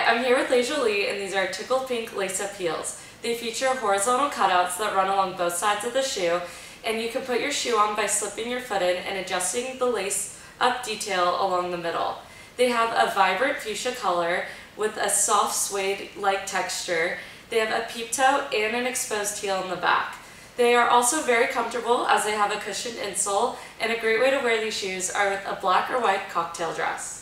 I'm here with Jolie, and these are Tickled Pink lace-up heels. They feature horizontal cutouts that run along both sides of the shoe, and you can put your shoe on by slipping your foot in and adjusting the lace-up detail along the middle. They have a vibrant fuchsia color with a soft suede-like texture. They have a peep toe and an exposed heel in the back. They are also very comfortable as they have a cushioned insole, and a great way to wear these shoes are with a black or white cocktail dress.